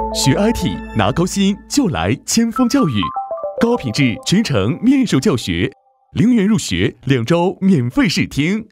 学 IT 拿高薪就来千锋教育，高品质全程面授教学，0元入学，2周免费试听。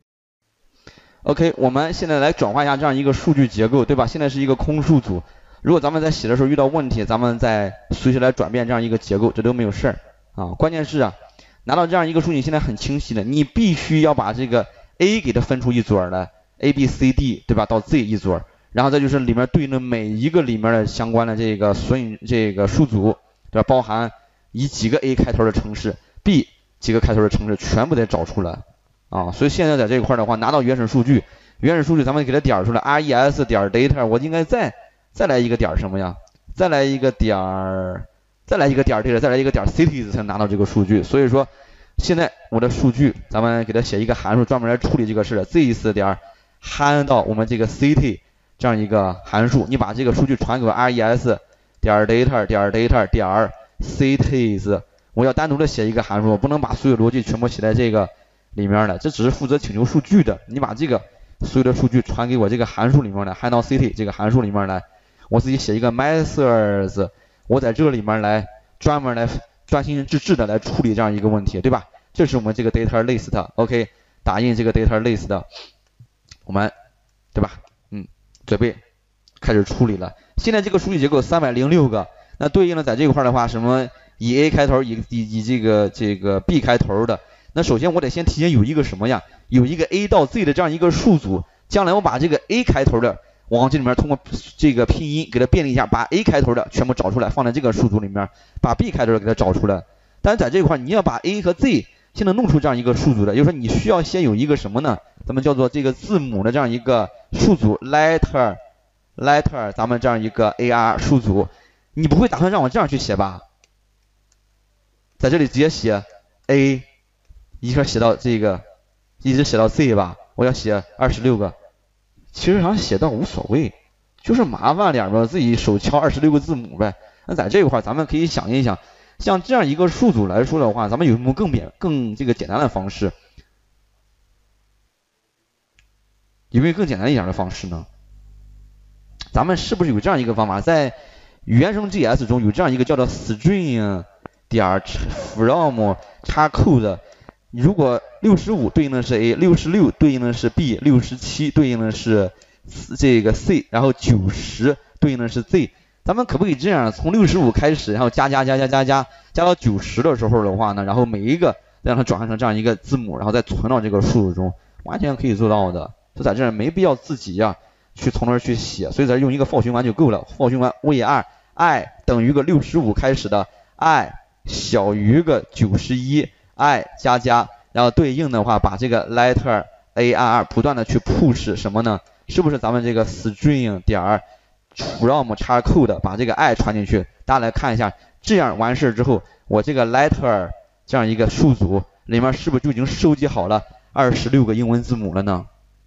OK， 我们现在来转化一下这样一个数据结构，对吧？现在是一个空数组，如果咱们在写的时候遇到问题，咱们再随时来转变这样一个结构，这都没有事儿啊。关键是拿到这样一个数据，现在很清晰的，你必须要把这个 A 给它分出一撮来 ，A、B、C、D， 对吧？到 Z 一撮。然后再就是里面对应的每一个里面的相关的这个数组，对吧？包含以几个 A 开头的城市 ，B 几个开头的城市，全部得找出来啊。所以现在在这一块的话，拿到原始数据咱们给它点出来 res 点 data， 我应该再来一个点什么呀？再来一个点 data， 再来一个点 cities 才能拿到这个数据。所以说现在我的数据，咱们给它写一个函数专门来处理这个事的 ，this 点 hand 到我们这个 city。这样一个函数，你把这个数据传给我 res 点 data 点 cities， 我要单独的写一个函数，我不能把所有逻辑全部写在这个里面的，这只是负责请求数据的。你把这个所有的数据传给我这个函数里面来 hand 到 city 这个函数里面来，我自己写一个 methods， 我在这里面来专门来专心致志的来处理这样一个问题，对吧？这是我们这个 data list，OK， 打印这个 data list， 我们对吧？准备开始处理了。现在这个数据结构306个，那对应的在这块的话，什么以 A 开头，以这个 B 开头的，那首先我得先提前有一个什么呀？有一个 A 到 Z 的这样一个数组，将来我把这个 A 开头的往这里面通过这个拼音给它便利一下，把 A 开头的全部找出来，放在这个数组里面，把 B 开头的给它找出来。但是在这块你要把 A 和 Z 现在弄出这样一个数组的，也就是说你需要先有一个什么呢？咱们叫做这个字母的这样一个数组 letter， 咱们这样一个 AR 数组，你不会打算让我这样去写吧？在这里直接写 A， 一下写到这个，一直写到 Z 吧？我要写26个，其实想写到无所谓，就是麻烦点吧，自己手敲26个字母呗。那在这一块咱们可以想一想，像这样一个数组来说的话，咱们有什么更这个简单的方式？有没有更简单一点的方式呢？咱们是不是有这样一个方法，在原生 GS 中有这样一个叫做 string 点 from code， 如果65对应的是 A， 66对应的是 B， 67对应的是这个 C， 然后90对应的是 Z， 咱们可不可以这样，从65开始，然后加到90的时候的话呢，然后每一个再让它转换成这样一个字母，然后再存到这个数中，完全可以做到的。就在这儿没必要自己去从那儿去写，所以在这用一个 for 循环就够了。for 循环 var i 等于个65开始的 i 小于个91 i 加，然后对应的话把这个 letter AR 不断的去 push 什么呢？是不是咱们这个 string 点 from code 把这个 i 传进去？大家来看一下，这样完事之后，我这个 letter 这样一个数组里面是不是就已经收集好了26个英文字母了呢？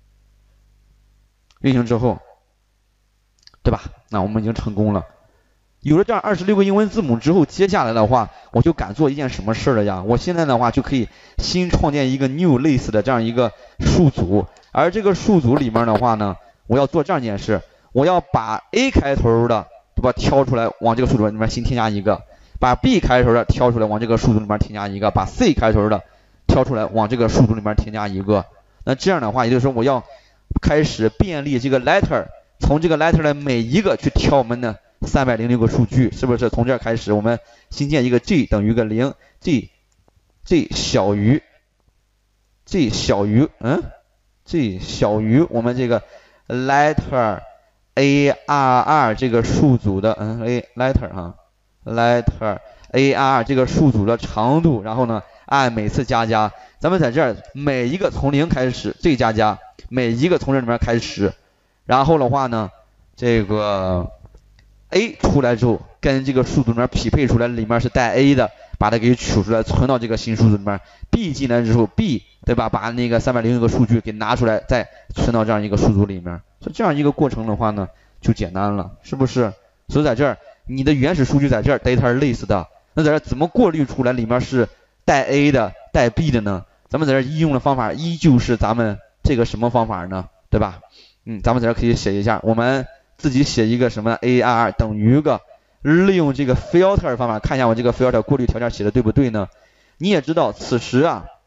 运行之后，对吧？那我们已经成功了。有了这样26个英文字母之后，接下来的话，我就敢做一件什么事了呀？我现在的话就可以新创建一个 new list 的这样一个数组，而这个数组里面的话呢，我要做这样一件事，我要把 A 开头的，对吧？挑出来往这个数组里面新添加一个，把 B 开头的挑出来往这个数组里面添加一个，把 C 开头的挑出来往这个数组里面添加一个。那这样的话，也就是说我要开始便利这个 letter， 从这个 letter 的每一个去挑我们的306个数据，是不是？从这儿开始，我们新建一个 g 等于个0 ，g 小于我们这个 letter ARR 这个数组的letter ARR 这个数组的长度，然后呢按每次加，咱们在这儿每一个从0开始 g 加，每一个从这里面开始，然后的话呢，这个 A 出来之后，跟这个数组里面匹配出来里面是带 A 的，把它给取出来，存到这个新数组里面。B 进来之后 ，B 对吧？把那个306个数据给拿出来，再存到这样一个数组里面。所以这样一个过程的话呢，就简单了，是不是？所以在这儿，你的原始数据在这儿 data list 的，那在这儿怎么过滤出来里面是带 A 的、带 B 的呢？咱们在这儿应用的方法依旧是咱们这个什么方法呢？对吧？咱们在这儿可以写一下，我们自己写一个什么 ARR 等于个，利用这个 filter 方法看一下我这个 filter 过滤条件写的对不对呢？你也知道，此时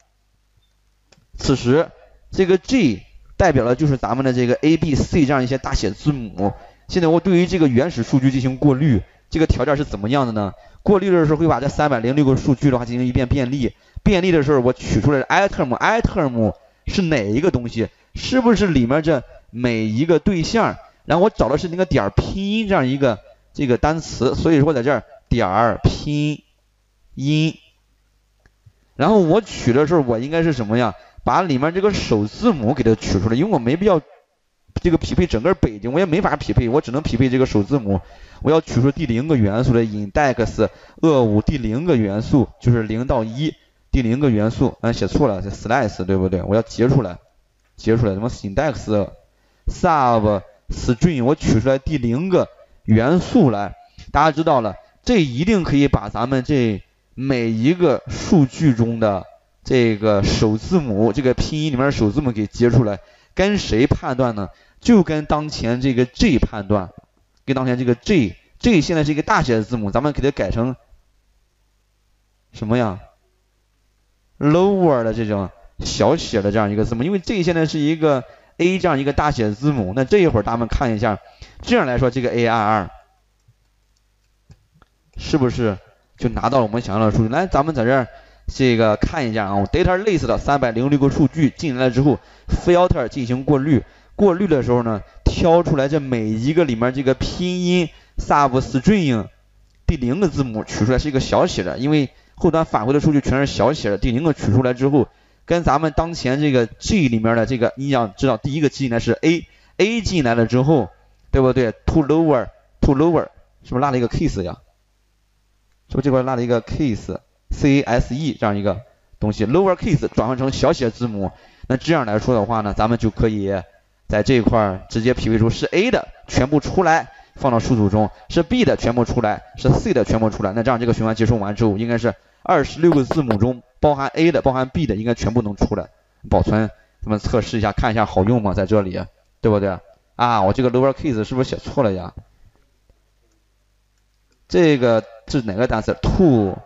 这个 G 代表的就是咱们的这个 A B C 这样一些大写字母。现在我对于这个原始数据进行过滤，这个条件是怎么样的呢？过滤的时候会把这306个数据的话进行一遍便利，便利的时候我取出来 iTerm 是哪一个东西？是不是里面这每一个对象？然后我找的是那个点拼音这样一个这个单词，所以说在这儿点拼音。然后我取的时候我应该是什么呀？把里面这个首字母给它取出来，因为我没必要这个匹配整个北京，我也没法匹配，我只能匹配这个首字母。我要取出第0个元素的 index 5第0个元素，就是0到1第0个元素，写错了，这 slice 对不对？我要截出来，什么 index sub string 我取出来第0个元素来。大家知道了，这一定可以把咱们这每一个数据中的这个首字母，这个拼音里面的首字母给截出来。跟谁判断呢？就跟当前这个 G 判断，跟当前这个 G 现在是一个大写的字母，咱们给它改成什么呀 ？lower 的这种小写的这样一个字母，因为 G 现在是一个 A 这样一个大写字母。那这一会儿咱们看一下，这样来说这个 ARR 是不是就拿到了我们想要的数据？来，咱们在这儿这个看一下啊，我 data list 的306个数据进来了之后 ，filter 进行过滤，过滤的时候呢，挑出来这每一个里面这个拼音 substring 第0个字母取出来是一个小写的，因为后端返回的数据全是小写的，第0个取出来之后，跟咱们当前这个 G 里面的这个，你想知道第一个进来是 A 进来了之后，对不对 ？to lower 是不是落了一个 case 呀？是不是这块落了一个 case？ CSE 这样一个东西 ，lower case 转换成小写字母，那这样来说的话呢，咱们就可以在这一块直接匹配出是 A 的全部出来，放到数组中，是 B 的全部出来，是 C 的全部出来。那这样这个循环结束完之后，应该是26个字母中包含 A 的、包含 B 的，应该全部能出来。保存，咱们测试一下，看一下好用吗？在这里，对不对？啊，我这个 lower case 是不是写错了呀？这个是哪个单词 ？to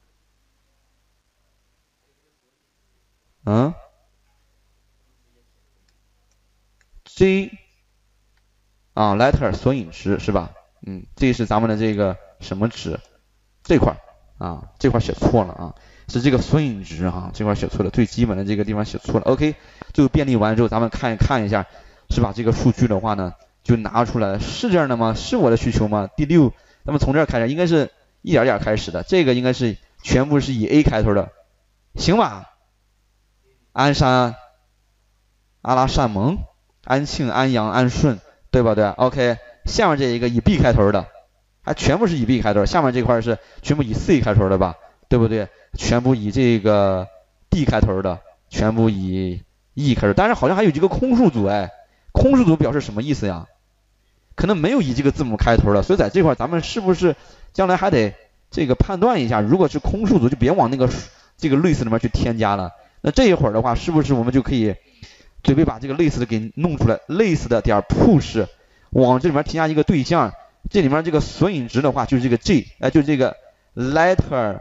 J 啊 letter 索引值是吧？这是咱们的这个什么值？这块啊，这块写错了啊，是这个索引值啊，这块写错了，最基本的这个地方写错了。OK， 最后便利完之后，咱们看一下，是吧？这个数据的话呢，就拿出来，是这样的吗？是我的需求吗？第6，咱们从这儿开始，应该是一点点开始的，这个应该是全部是以 A 开头的，行吧？鞍山、阿拉善盟、安庆、安阳、安顺，对吧？对 ，OK。下面这一个以 B 开头的，还全部是以 B 开头，下面这块是全部以 C 开头的吧？对不对？全部以这个 D 开头的，全部以 E 开头。但是好像还有几个空数组，空数组表示什么意思呀？可能没有以这个字母开头的，所以在这块咱们是不是将来还得这个判断一下？如果是空数组，就别往那个这个 list 里面去添加了。那这一会儿的话，是不是我们就可以准备把这个 list 给弄出来 ？list 点 push 往这里面添加一个对象，这里面这个索引值的话就是这个 G， 就是这个 letter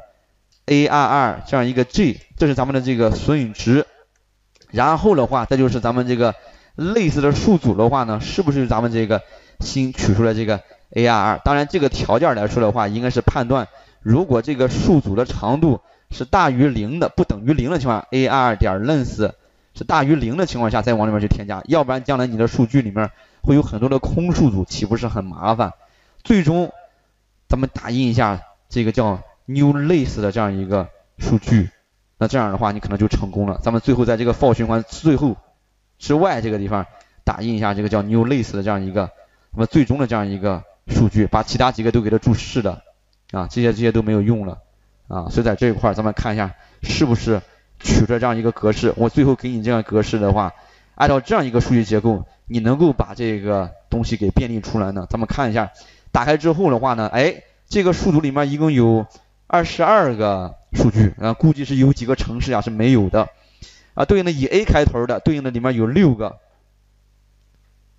ARR 这样一个 G， 这是咱们的这个索引值。然后的话，再就是咱们这个 list 的数组的话呢，是不是咱们这个新取出来这个 ARR？ 当然这个条件来说的话，应该是判断如果这个数组的长度是大于0的，不等于0的情况下 ，AR 点 length 是大于0的情况下，再往里面去添加，要不然将来你的数据里面会有很多的空数组，岂不是很麻烦？最终咱们打印一下这个叫 new list 的这样一个数据，那这样的话你可能就成功了。咱们最后在这个 for 循环最后之外这个地方打印一下这个叫 new list 的这样一个那么最终的这样一个数据，把其他几个都给它注释的啊，这些都没有用了啊，所以在这一块咱们看一下是不是取出这样一个格式。我最后给你这样格式的话，按照这样一个数据结构，你能够把这个东西给便利出来呢？咱们看一下，打开之后的话呢，这个数组里面一共有22个数据啊，估计是有几个城市啊是没有的啊，对应的以 A 开头的，对应的里面有6个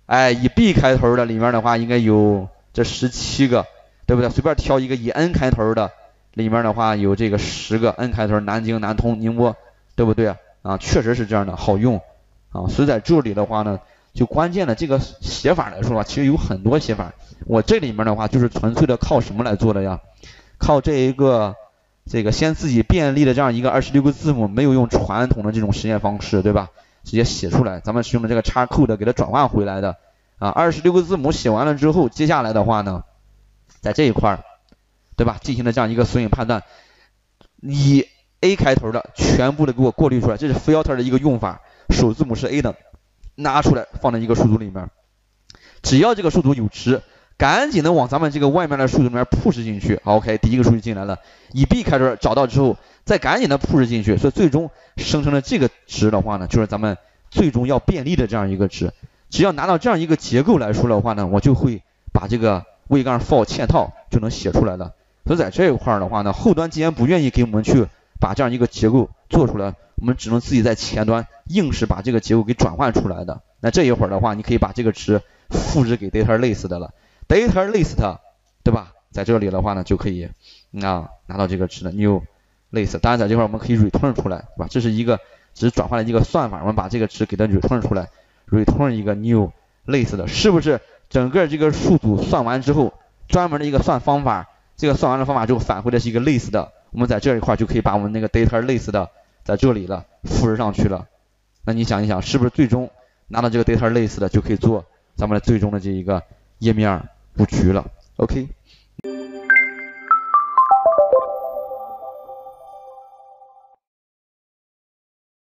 哎，以 B 开头的里面的话应该有这17个，对不对？随便挑一个以 N 开头的，里面的话有这个10个 N 开头，南京、南通、宁波，对不对啊？确实是这样的，好用啊。所以在这里的话呢，就关键的这个写法来说啊，其实有很多写法。我这里面的话就是纯粹的靠什么来做的呀？靠这个先自己便利的这样一个26个字母，没有用传统的这种实验方式，对吧？直接写出来，咱们是用的这个XCode给它转换回来的啊。26个字母写完了之后，接下来的话呢，在这一块，对吧？进行了这样一个索引判断，以 A 开头的全部的给我过滤出来，这是 filter 的一个用法，首字母是 A 的，拿出来放在一个数组里面，只要这个数组有值，赶紧的往咱们这个外面的数组里面 push 进去。OK， 第一个数据进来了，以 B 开头找到之后，再赶紧的 push 进去，所以最终生成的这个值的话呢，就是咱们最终要便利的这样一个值。只要拿到这样一个结构来说的话呢，我就会把这个位杠 for 嵌套就能写出来了。所以在这一块的话呢，后端既然不愿意给我们去把这样一个结构做出来，我们只能自己在前端硬是把这个结构给转换出来的。那这一会儿的话，你可以把这个值复制给 data list 的了。data list 对吧？在这里的话呢，就可以拿到这个值的 new list。当然在这块我们可以 return 出来，对吧？这是一个只是转换了一个算法，我们把这个值给它 return 出来 ，return 一个 new list 的，是不是整个这个数组算完之后，专门的一个算方法，这个算完了方法之后返回的是一个 list 的，我们在这一块就可以把我们那个 data list 的在这里了，复制上去了。那你想一想，是不是最终拿到这个 data list 的就可以做咱们的最终的这一个页面布局了 ？OK。